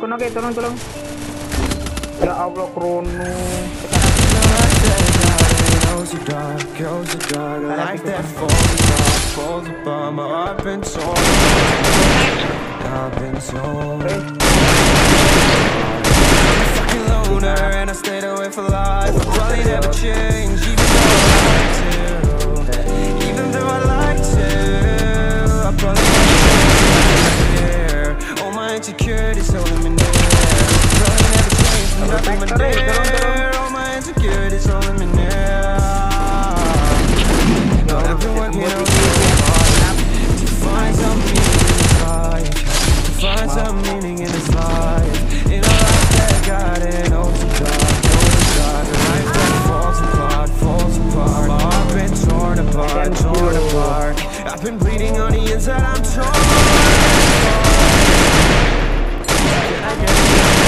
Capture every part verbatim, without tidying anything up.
Krono kayak tolong tolong. Ya Allah Krono. And I stayed away for life. I probably never change, even though I like to. Even though I like to, I probably never change. All my insecurities holding me near. Probably never change, nothing but there. All my insecurities holding me near. Not everyone can to find some meaning in this life. To find some meaning in this life. In a life that got it, oh God, oh God. A life that falls apart, falls apart. I've been torn apart, torn apart. I've been bleeding on the inside, I'm torn apart. Can I get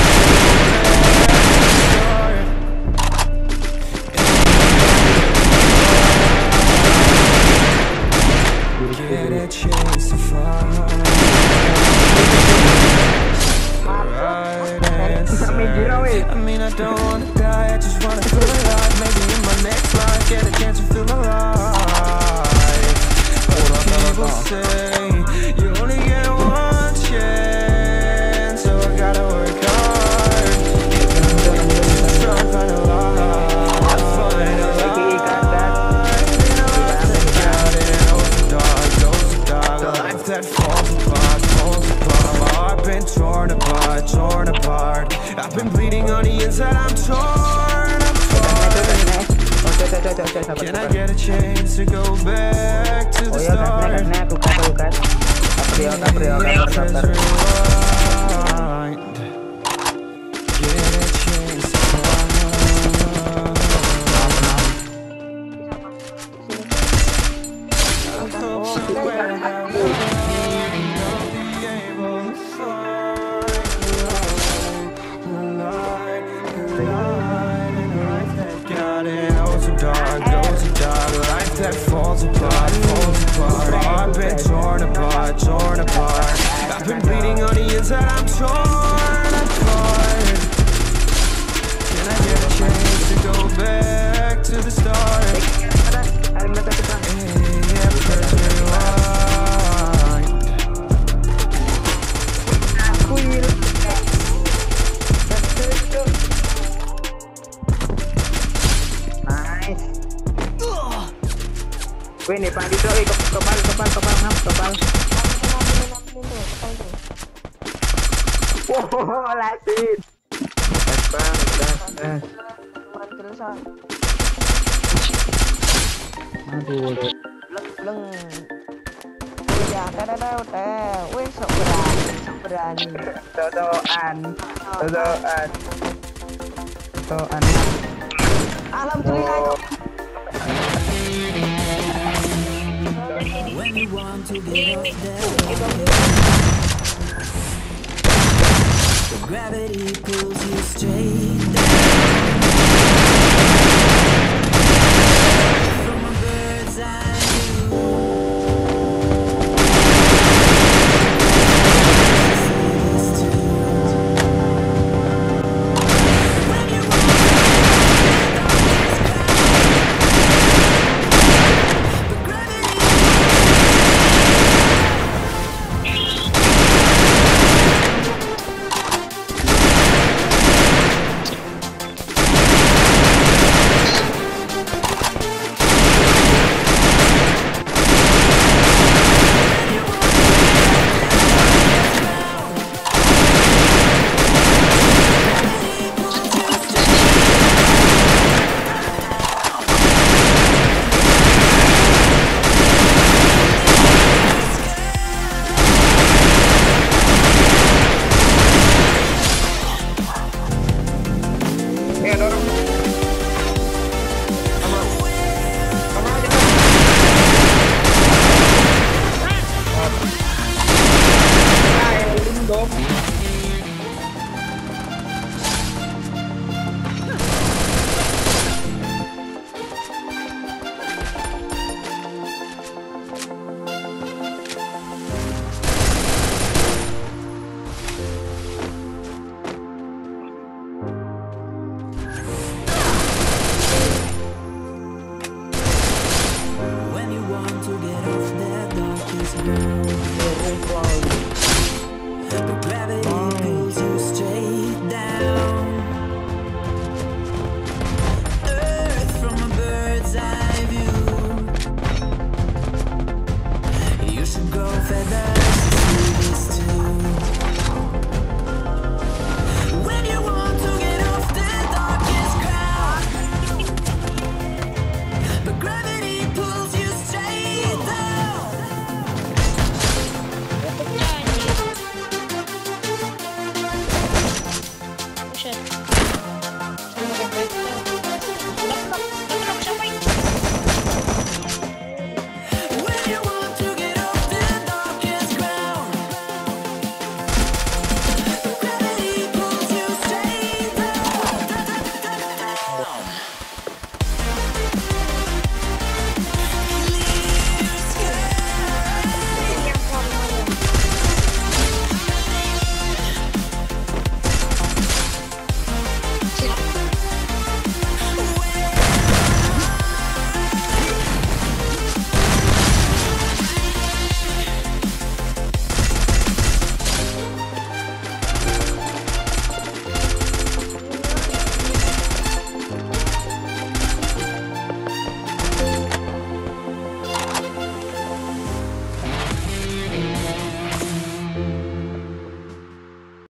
Get a chance to find I mean, I don't wanna die, I just wanna feel alive. Maybe in my next life, get a chance to feel alive. What people say, you only get one chance, so I gotta work hard. Try to find a life, find a life. In a life that got it, goes so dark, goes so dark. A life that falls apart, falls apart. My heart been torn apart, torn apart. I've been bleeding on the inside, I'm torn, I'm torn. Can I get a chance to go back to the start? Get a chance to that falls apart, falls apart. I've been torn apart, torn apart. I've been bleeding on the inside, I'm torn apart. Can I get a chance to go back to the start? Yeah, press rewind. Nice. Wih nih Pak Dito, eh, kepal kepal kepal ngap kepal. Wow, lasit. Bang, bang. Aduh. Leng. Ya, dah dah dah. Wih, sok berani, sok berani. Dodoan, dodoan, dodoan. Alhamdulillah. When you want to get off there, the gravity pulls you straight down. From a bird's eye view. But gravity pulls you straight down. Earth from a bird's eye view. You should grow feathers.